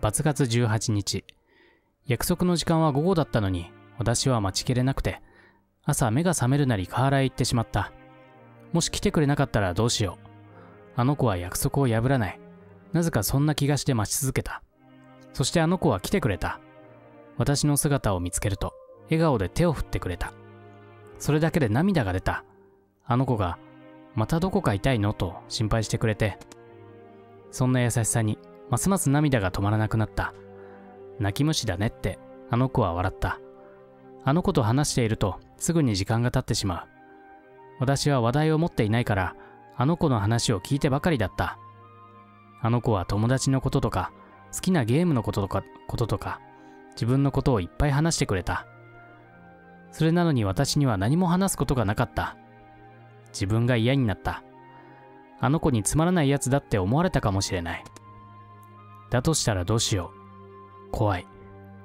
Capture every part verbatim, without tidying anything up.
罰月じゅうはちにち。約束の時間は午後だったのに、私は待ちきれなくて、朝目が覚めるなり河原へ行ってしまった。もし来てくれなかったらどうしよう。あの子は約束を破らない。なぜかそんな気がして待ち続けた。そしてあの子は来てくれた。私の姿を見つけると、笑顔で手を振ってくれた。それだけで涙が出た。あの子が、またどこか痛いのと心配してくれて、そんな優しさに、ますます涙が止まらなくなった。泣き虫だねって、あの子は笑った。あの子と話していると、すぐに時間が経ってしまう。私は話題を持っていないから、あの子の話を聞いてばかりだった。あの子は友達のこととか、好きなゲームのこととか、こととか、自分のことをいっぱい話してくれた。それなのに私には何も話すことがなかった。自分が嫌になった。あの子につまらないやつだって思われたかもしれない。だとしたらどうしよう。怖い。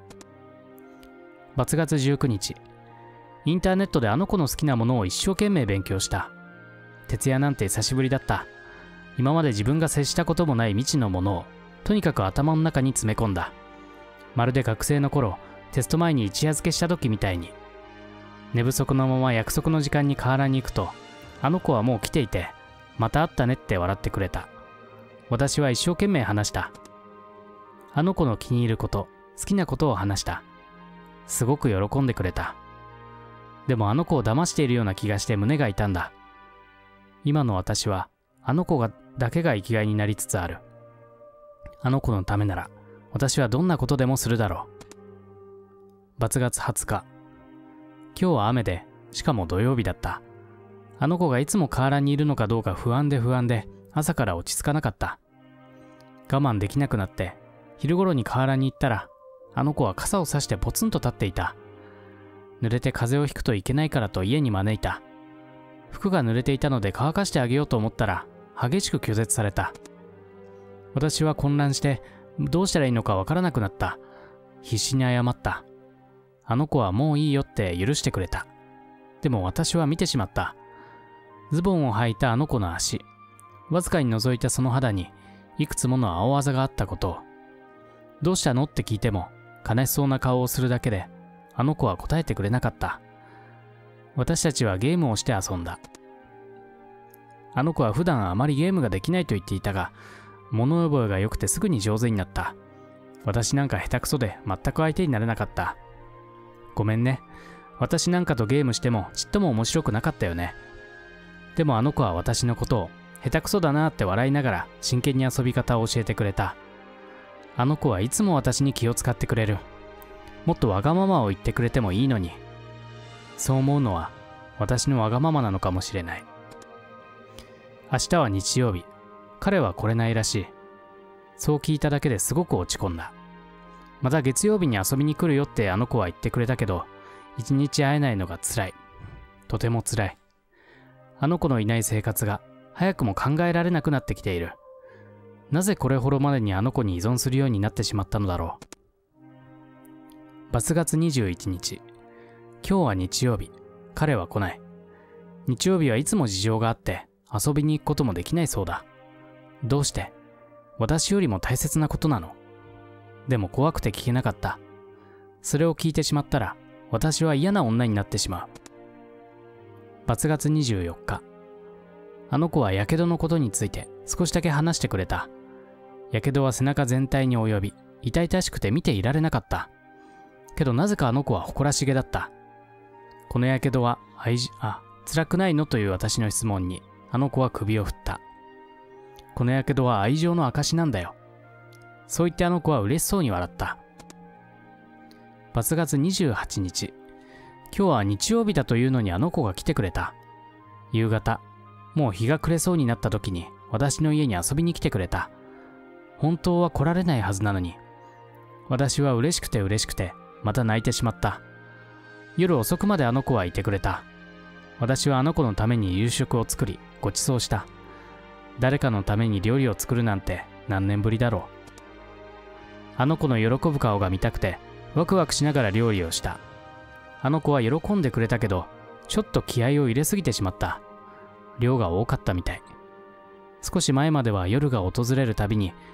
罰月じゅうくにち。インターネットであの子の好きなものを一生懸命勉強した。徹夜なんて久しぶりだった。今まで自分が接したこともない未知のものを、とにかく頭の中に詰め込んだ。まるで学生の頃、テスト前に一夜漬けした時みたいに。寝不足のまま約束の時間に河原に行くと、あの子はもう来ていて、また会ったねって笑ってくれた。私は一生懸命話した。あの子の気に入ること、好きなことを話した。すごく喜んでくれた。でもあの子を騙しているような気がして胸が痛んだ。今の私は、あの子がだけが生きがいになりつつある。あの子のためなら、私はどんなことでもするだろう。罰月はつか。今日は雨で、しかも土曜日だった。あの子がいつも河原にいるのかどうか不安で不安で、朝から落ち着かなかった。我慢できなくなって、昼頃に河原に行ったら、あの子は傘を差してポツンと立っていた。濡れて風邪をひくといけないからと家に招いた。服が濡れていたので乾かしてあげようと思ったら、激しく拒絶された。私は混乱して、どうしたらいいのかわからなくなった。必死に謝った。あの子はもういいよって許してくれた。でも私は見てしまった。ズボンを履いたあの子の足。わずかに覗いたその肌に、いくつもの青あざがあったことを。どうしたのって聞いても、悲しそうな顔をするだけで、あの子は答えてくれなかった。私たちはゲームをして遊んだ。あの子は普段あまりゲームができないと言っていたが、物覚えが良くてすぐに上手になった。私なんか下手くそで全く相手になれなかった。ごめんね。私なんかとゲームしてもちっとも面白くなかったよね。でもあの子は私のことを下手くそだなって笑いながら真剣に遊び方を教えてくれた。あの子はいつも私に気を使ってくれる。もっとわがままを言ってくれてもいいのに。そう思うのは私のわがままなのかもしれない。明日は日曜日。彼は来れないらしい。そう聞いただけですごく落ち込んだ。また月曜日に遊びに来るよってあの子は言ってくれたけど、一日会えないのが辛い。とても辛い。あの子のいない生活が早くも考えられなくなってきている。なぜこれほどまでにあの子に依存するようになってしまったのだろう。罰月にじゅういちにち。今日は日曜日。彼は来ない。日曜日はいつも事情があって遊びに行くこともできないそうだ。どうして？私よりも大切なことなの？でも怖くて聞けなかった。それを聞いてしまったら私は嫌な女になってしまう。罰月にじゅうよっか。あの子はやけどのことについて少しだけ話してくれた。やけどは背中全体に及び、痛々しくて見ていられなかった。けどなぜかあの子は誇らしげだった。このやけどは愛じ、あ、辛くないのという私の質問に、あの子は首を振った。このやけどは愛情の証なんだよ。そう言ってあの子は嬉しそうに笑った。罰月にじゅうはちにち。今日は日曜日だというのにあの子が来てくれた。夕方、もう日が暮れそうになった時に私の家に遊びに来てくれた。本当は来られないはずなのに。私は嬉しくて嬉しくて、また泣いてしまった。夜遅くまであの子はいてくれた。私はあの子のために夕食を作り、ご馳走した。誰かのために料理を作るなんて何年ぶりだろう。あの子の喜ぶ顔が見たくて、ワクワクしながら料理をした。あの子は喜んでくれたけど、ちょっと気合を入れすぎてしまった。量が多かったみたい。少し前までは夜が訪れるたびに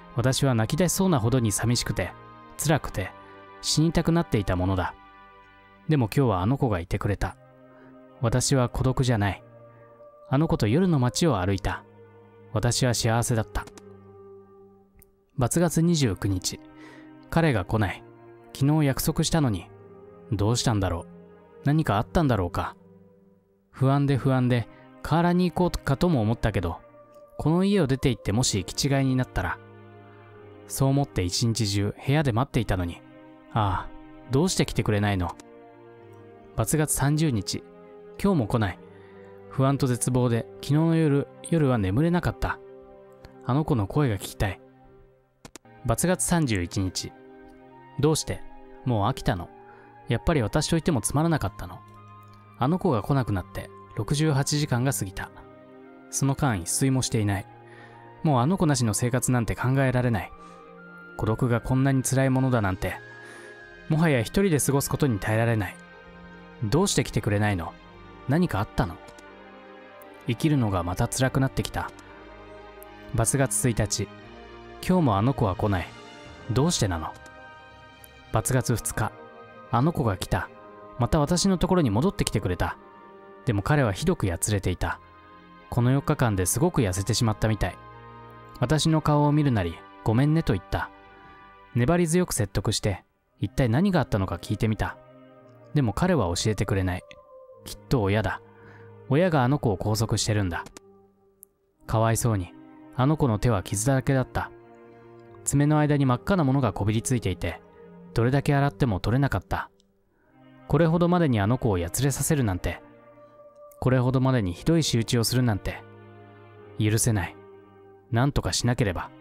私は泣き出しそうなほどに寂しくて、辛くて、死にたくなっていたものだ。でも今日はあの子がいてくれた。私は孤独じゃない。あの子と夜の街を歩いた。私は幸せだった。バツがつにじゅうくにち、彼が来ない。昨日約束したのに。どうしたんだろう。何かあったんだろうか。不安で不安で、河原に行こうかとも思ったけど、この家を出て行ってもし行き違いになったら。そう思って一日中部屋で待っていたのに、ああ、どうして来てくれないの。バツがつさんじゅうにち、今日も来ない。不安と絶望で昨日の夜、夜は眠れなかった。あの子の声が聞きたい。バツがつさんじゅういちにち、どうして、もう飽きたの。やっぱり私といてもつまらなかったの。あの子が来なくなってろくじゅうはちじかんが過ぎた。その間一睡もしていない。もうあの子なしの生活なんて考えられない。孤独がこんなに辛いものだなんて、もはや一人で過ごすことに耐えられない。どうして来てくれないの？何かあったの？生きるのがまた辛くなってきた。バツがつついたち、今日もあの子は来ない。どうしてなの？バツがつふつか、あの子が来た。また私のところに戻ってきてくれた。でも彼はひどくやつれていた。このよっかかんですごく痩せてしまったみたい。私の顔を見るなり、ごめんねと言った。粘り強く説得して、一体何があったのか聞いてみた。でも彼は教えてくれない。きっと親だ。親があの子を拘束してるんだ。かわいそうに、あの子の手は傷だらけだった。爪の間に真っ赤なものがこびりついていて、どれだけ洗っても取れなかった。これほどまでにあの子をやつれさせるなんて、これほどまでにひどい仕打ちをするなんて、許せない。なんとかしなければ。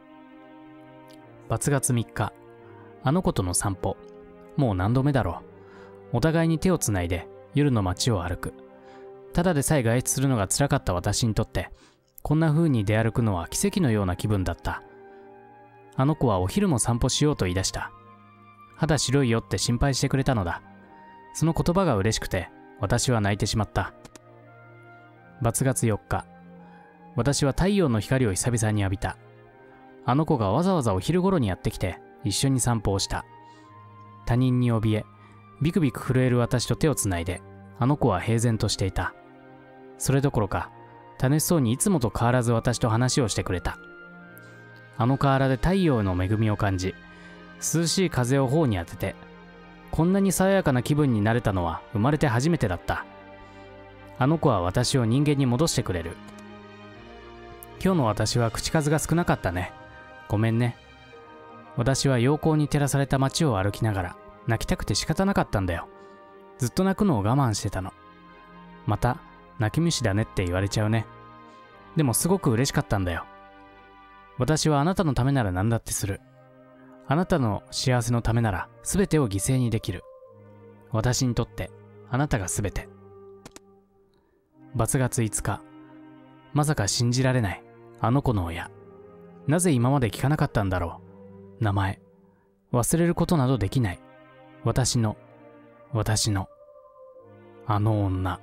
バツがつみっか、あの子との散歩。もう何度目だろう。お互いに手をつないで夜の街を歩く。ただでさえ外出するのが辛かった私にとって、こんな風に出歩くのは奇跡のような気分だった。あの子はお昼も散歩しようと言い出した。肌白いよって心配してくれたのだ。その言葉が嬉しくて、私は泣いてしまった。バツがつよっか、私は太陽の光を久々に浴びた。あの子がわざわざお昼頃にやってきて、一緒に散歩をした。他人に怯え、ビクビク震える私と手をつないで、あの子は平然としていた。それどころか、楽しそうにいつもと変わらず私と話をしてくれた。あの河原で太陽の恵みを感じ、涼しい風を頬に当てて、こんなに爽やかな気分になれたのは生まれて初めてだった。あの子は私を人間に戻してくれる。今日の私は口数が少なかったね。ごめんね。私は陽光に照らされた街を歩きながら泣きたくて仕方なかったんだよ。ずっと泣くのを我慢してたの。また泣き虫だねって言われちゃうね。でもすごく嬉しかったんだよ。私はあなたのためなら何だってする。あなたの幸せのためなら全てを犠牲にできる。私にとってあなたが全て。バツがついつか、まさか信じられない。あの子の親。なぜ今まで聞かなかったんだろう。名前。忘れることなどできない。私の、私の、あの女。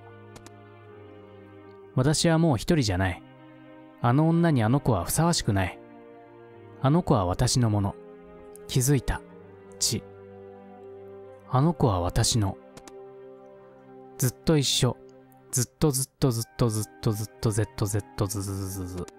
私はもう一人じゃない。あの女にあの子はふさわしくない。あの子は私のもの。気づいた。血。あの子は私の。ずっと一緒。ずっとずっとずっとずっとずっと ゼットゼット ずずずずず。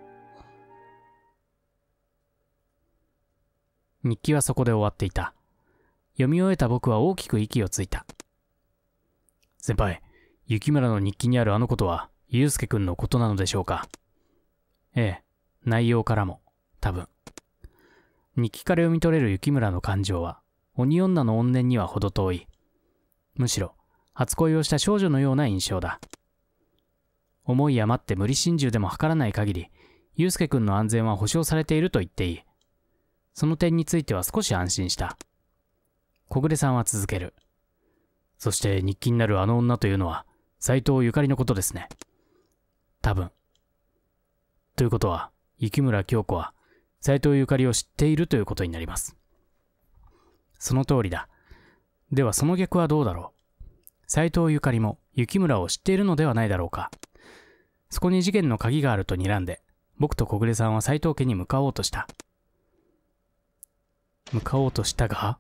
日記はそこで終わっていた。読み終えた僕は大きく息をついた。先輩、雪村の日記にあるあのことは、ゆうすけくんのことなのでしょうか。ええ、内容からも、多分。日記から読み取れる雪村の感情は、鬼女の怨念には程遠い。むしろ、初恋をした少女のような印象だ。思い余って無理心中でも図らない限り、ゆうすけくんの安全は保証されていると言っていい。その点については少し安心した。小暮さんは続ける。そして日記になるあの女というのは、斎藤ゆかりのことですね。多分。ということは、雪村京子は、斎藤ゆかりを知っているということになります。その通りだ。ではその逆はどうだろう。斎藤ゆかりも雪村を知っているのではないだろうか。そこに事件の鍵があると睨んで、僕と小暮さんは斎藤家に向かおうとした。 向かおうとしたが、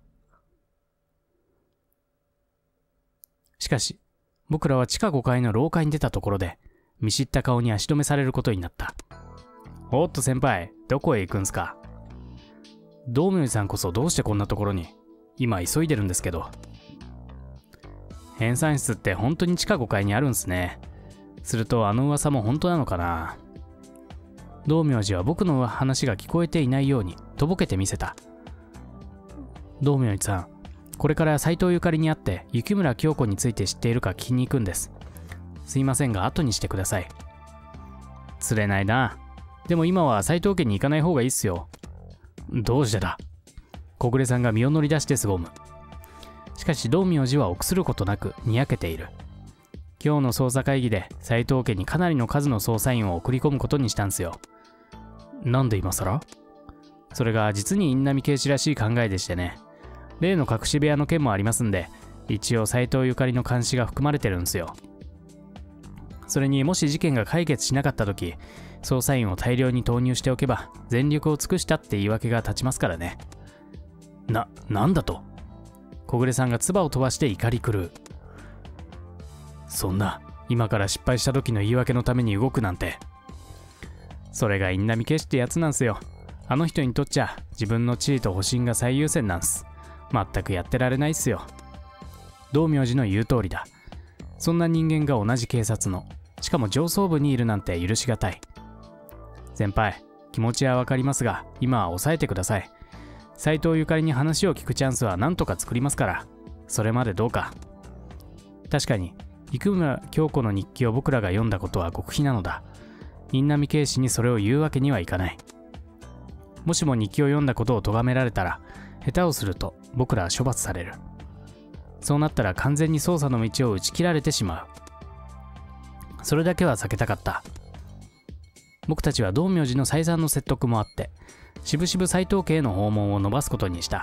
しかし、僕らは地下ごかいの廊下に出たところで、見知った顔に足止めされることになった。おっと先輩、どこへ行くんすか？道明寺さんこそどうしてこんなところに？今急いでるんですけど。編纂室って本当に地下ごかいにあるんすね。するとあの噂も本当なのかな？道明寺は僕の話が聞こえていないようにとぼけてみせた。道明寺さん、これから斎藤ゆかりに会って雪村京子について知っているか聞きに行くんです。すいませんが後にしてください。釣れないな。でも今は斎藤家に行かない方がいいっすよ。どうしてだ？小暮さんが身を乗り出して凄む。しかし道明寺は臆することなくにやけている。今日の捜査会議で斎藤家にかなりの数の捜査員を送り込むことにしたんすよ。なんで今更？それが実に印南警視らしい考えでしてね。例の隠し部屋の件もありますんで、一応斎藤ゆかりの監視が含まれてるんすよ。それにもし事件が解決しなかった時、捜査員を大量に投入しておけば全力を尽くしたって言い訳が立ちますからね。な、なんだと？小暮さんが唾を飛ばして怒り狂う。そんな、今から失敗した時の言い訳のために動くなんて。それが印南警視ってやつなんすよ。あの人にとっちゃ自分の地位と保身が最優先なんす。全くやってられないっすよ。道明寺の言う通りだ。そんな人間が同じ警察の、しかも上層部にいるなんて許しがたい。先輩、気持ちはわかりますが、今は抑えてください。斎藤ゆかりに話を聞くチャンスは何とか作りますから、それまでどうか。確かに、生村京子の日記を僕らが読んだことは極秘なのだ。印南警視にそれを言うわけにはいかない。もしも日記を読んだことを咎められたら、下手をすると僕らは処罰される。そうなったら完全に捜査の道を打ち切られてしまう。それだけは避けたかった。僕たちは道明寺の再三の説得もあって、しぶしぶ斎藤家への訪問を延ばすことにした。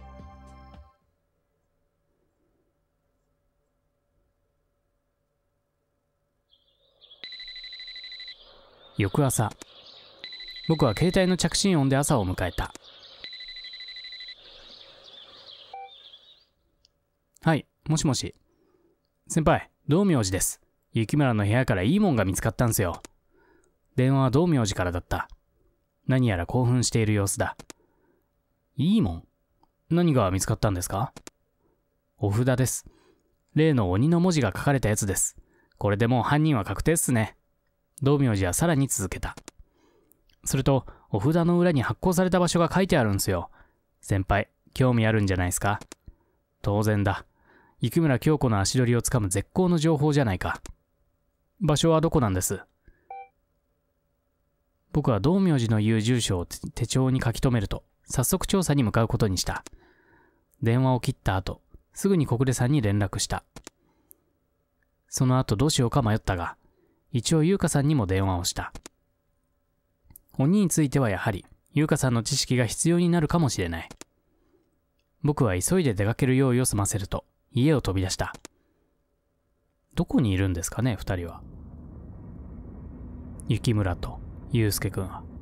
翌朝、僕は携帯の着信音で朝を迎えた。はい、もしもし。先輩、道明寺です。雪村の部屋からいいもんが見つかったんすよ。電話は道明寺からだった。何やら興奮している様子だ。いいもん？何が見つかったんですか？お札です。例の鬼の文字が書かれたやつです。これでもう犯人は確定っすね。道明寺はさらに続けた。すると、お札の裏に発行された場所が書いてあるんすよ。先輩、興味あるんじゃないですか？当然だ。雪村京子の足取りをつかむ絶好の情報じゃないか。場所はどこなんです？僕は道明寺の言う住所を手帳に書き留めると、早速調査に向かうことにした。電話を切った後、すぐに小暮さんに連絡した。その後どうしようか迷ったが、一応優香さんにも電話をした。鬼についてはやはり、優香さんの知識が必要になるかもしれない。僕は急いで出かける用意を済ませると、家を飛び出した。どこにいるんですかね、二人は。雪村と祐介くんは。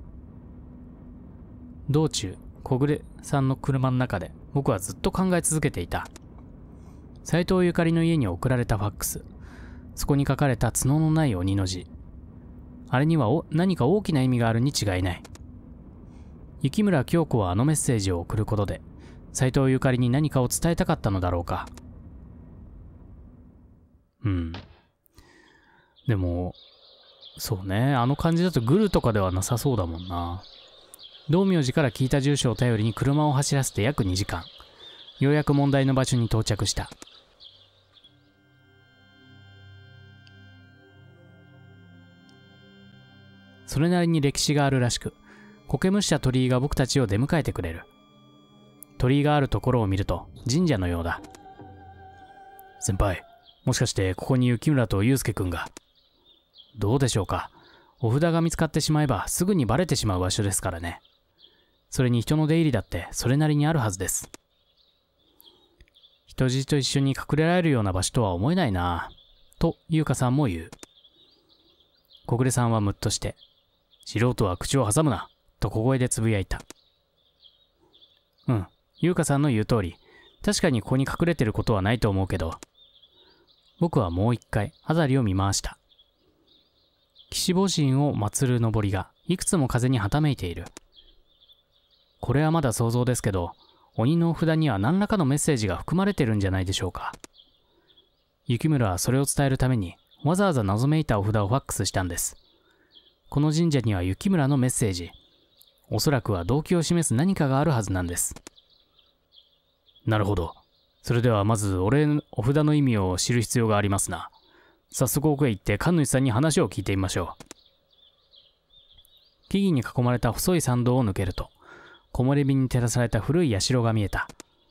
道中、小暮さんの車の中で僕はずっと考え続けていた。斎藤ゆかりの家に送られたファックス。そこに書かれた角のない鬼の字。あれにはお何か大きな意味があるに違いない。雪村京子はあのメッセージを送ることで、斎藤ゆかりに何かを伝えたかったのだろうか。うん。でも、そうね、あの感じだとグルとかではなさそうだもんな。道明寺から聞いた住所を頼りに車を走らせて約にじかん。ようやく問題の場所に到着した。それなりに歴史があるらしく、苔むした鳥居が僕たちを出迎えてくれる。鳥居があるところを見ると神社のようだ。先輩、もしかしてここに雪村と祐介くんが。どうでしょうか。お札が見つかってしまえばすぐにバレてしまう場所ですからね。それに人の出入りだってそれなりにあるはずです。人質と一緒に隠れられるような場所とは思えないなぁ。と優香さんも言う。小暮さんはムッとして、素人は口を挟むな、と小声でつぶやいた。うん、 優香さんの言う通り、確かにここに隠れてることはないと思うけど、僕はもう一回辺りを見回した。岸母神を祀るのぼりがいくつも風にはためいている。これはまだ想像ですけど、鬼のお札には何らかのメッセージが含まれてるんじゃないでしょうか。雪村はそれを伝えるためにわざわざ謎めいたお札をファックスしたんです。この神社には雪村のメッセージ、おそらくは動機を示す何かがあるはずなんです。なるほど。それではまずお礼のお札の意味を知る必要がありますな。早速奥へ行って神主さんに話を聞いてみましょう。木々に囲まれた細い参道を抜けると、木漏れ日に照らされた古い社が見えた。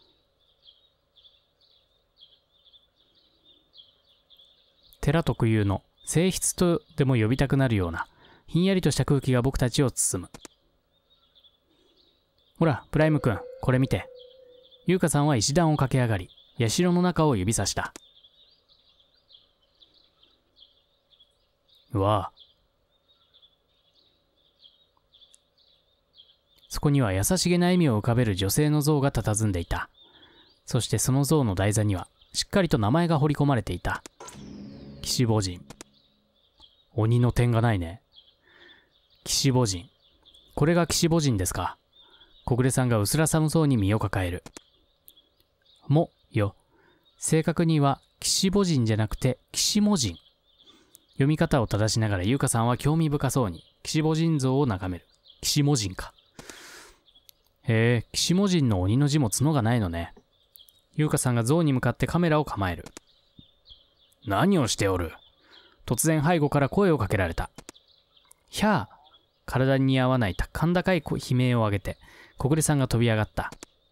寺特有の静謐とでも呼びたくなるようなひんやりとした空気が僕たちを包む。ほら、プライム君、これ見て。優香さんは石段を駆け上がり、社の中を指さした。うわあ。そこには優しげな笑みを浮かべる女性の像が佇んでいた。そしてその像の台座にはしっかりと名前が彫り込まれていた。岸母神。鬼の点がないね。岸母神。これが岸母神ですか。小暮さんがうすら寒そうに身を抱える。も、よ。正確には岸母神じゃなくて岸母神。読み方を正しながら優香さんは興味深そうに岸母神像を眺める。岸母神か。へえ、岸母神の鬼の字も角がないのね。優香さんが像に向かってカメラを構える。何をしておる。突然背後から声をかけられた。ひゃあ。体に似合わない甲高い悲鳴を上げて小暮さんが飛び上がった。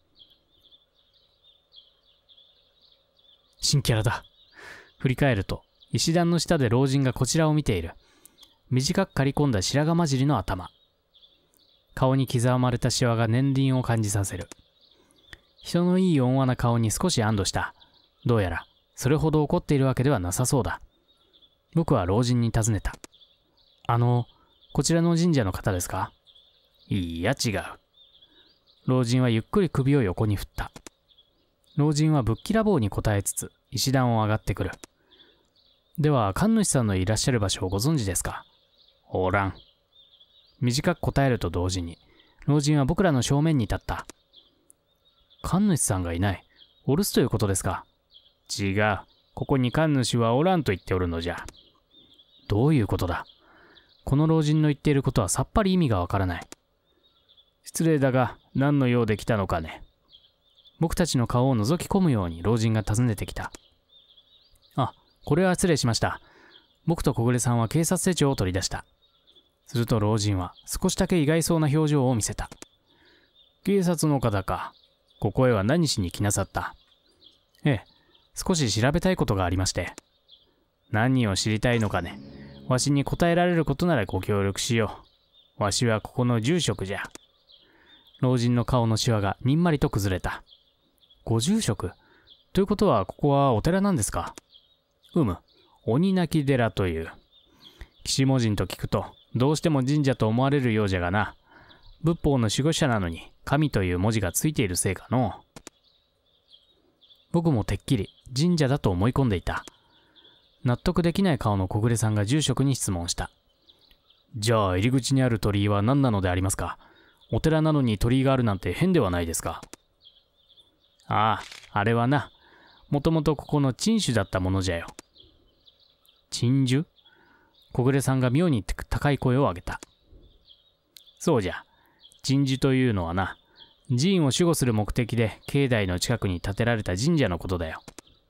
新キャラだ。振り返ると石段の下で老人がこちらを見ている。短く刈り込んだ白髪混じりの頭。顔に刻まれたシワが年輪を感じさせる。人のいい温和な顔に少し安堵した。どうやらそれほど怒っているわけではなさそうだ。僕は老人に尋ねた。あの、こちらの神社の方ですか？いいや、違う。老人はゆっくり首を横に振った。老人はぶっきらぼうに答えつつ石段を上がってくる。では神主さんのいらっしゃる場所をご存知ですか？おらん。短く答えると同時に老人は僕らの正面に立った。神主さんがいない。お留守ということですか？違う。ここに神主はおらんと言っておるのじゃ。どういうことだ？この老人の言っていることはさっぱり意味がわからない。失礼だが何の用で来たのかね。僕たちの顔を覗き込むように老人が尋ねてきた。あ、これは失礼しました。僕と小暮さんは警察手帳を取り出した。すると老人は少しだけ意外そうな表情を見せた。警察の方か。ここへは何しに来なさった？ええ、少し調べたいことがありまして。何を知りたいのかね。わしに答えられることならご協力しよう。わしはここの住職じゃ。老人の顔のシワがにんまりと崩れた。ご住職？ということはここはお寺なんですか？うむ、鬼泣寺という。岸母神と聞くとどうしても神社と思われるようじゃがな。仏法の守護者なのに神という文字がついているせいかの。僕もてっきり神社だと思い込んでいた。納得できない顔の小暮さんが住職に質問した。じゃあ入り口にある鳥居は何なのでありますか？お寺なのに鳥居があるなんて変ではないですか？ああ、あれはな、もともとここの鎮守だったものじゃよ。鎮守？小暮さんが妙に高い声を上げた。そうじゃ。鎮守というのはな、寺院を守護する目的で境内の近くに建てられた神社のことだよ。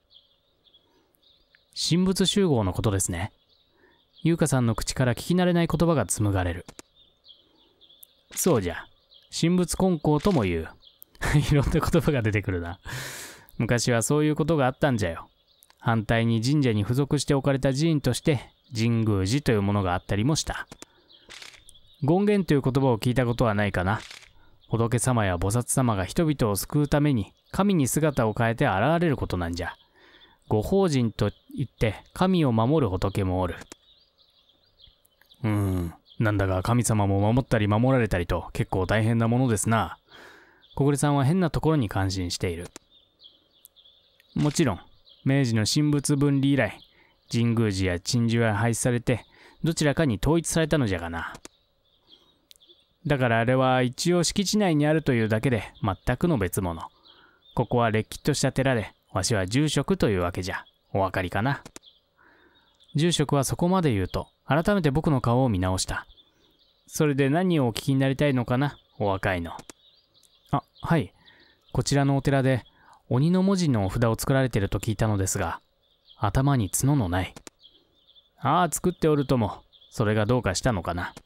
神仏集合のことですね。優香さんの口から聞き慣れない言葉が紡がれる。そうじゃ。神仏混交とも言う。いろんな言葉が出てくるな。昔はそういうことがあったんじゃよ。反対に神社に付属して置かれた寺院として神宮寺というものがあったりもした。権現という言葉を聞いたことはないかな。仏様や菩薩様が人々を救うために神に姿を変えて現れることなんじゃ。ご法人と言って神を守る仏もおる。うーん、なんだか神様も守ったり守られたりと結構大変なものですな。 小暮さんは変なところに感心している。もちろん、明治の神仏分離以来、神宮寺や鎮守は廃止されて、どちらかに統一されたのじゃがな。だからあれは一応敷地内にあるというだけで全くの別物。ここはれっきとした寺で、わしは住職というわけじゃ。お分かりかな。住職はそこまで言うと、改めて僕の顔を見直した。それで何をお聞きになりたいのかな、お若いの。あ、はい。こちらのお寺で、鬼の文字のお札を作られていると聞いたのですが、頭に角のない。ああ、作っておるとも、それがどうかしたのかな。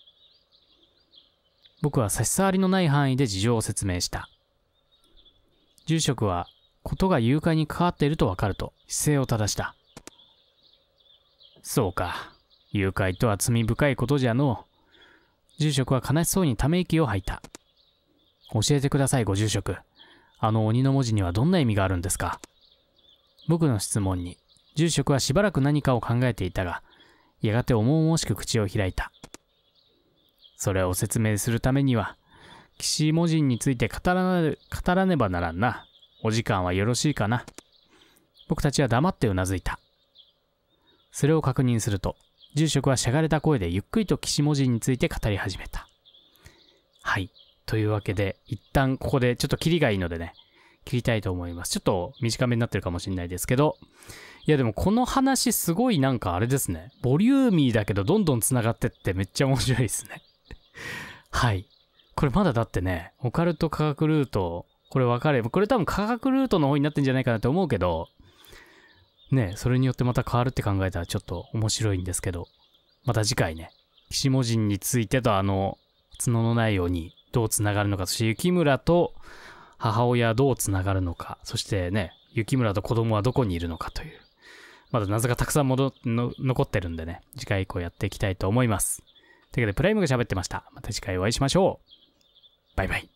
僕は差し障りのない範囲で事情を説明した。住職は、ことが誘拐に関わっているとわかると姿勢を正した。そうか。誘拐とは罪深いことじゃのう。住職は悲しそうにため息を吐いた。教えてください、ご住職。あの鬼の文字にはどんな意味があるんですか？僕の質問に、住職はしばらく何かを考えていたが、やがて重々しく口を開いた。それを説明するためには、岸文人について語らね、語らねばならんな。お時間はよろしいかな。僕たちは黙ってうなずいた。それを確認すると、住職はしゃがれた声でゆっくりと岸文人について語り始めた。はい。というわけで、一旦ここでちょっとキリがいいのでね、切りたいと思います。ちょっと短めになってるかもしれないですけど、いやでもこの話すごいなんかあれですね。ボリューミーだけどどんどん繋がってってめっちゃ面白いですね。はい。これまだだってね、オカルト科学ルート、これ分かれば、これ多分科学ルートの方になってんじゃないかなと思うけど、ね、それによってまた変わるって考えたらちょっと面白いんですけど、また次回ね、岸文人についてとあの、角のないようにどうつながるのか、そして雪村と母親はどうつながるのか、そしてね、雪村と子供はどこにいるのかという、まだ謎がたくさん戻の残ってるんでね、次回以降やっていきたいと思います。というわけで、プライムが喋ってました。また次回お会いしましょう。バイバイ。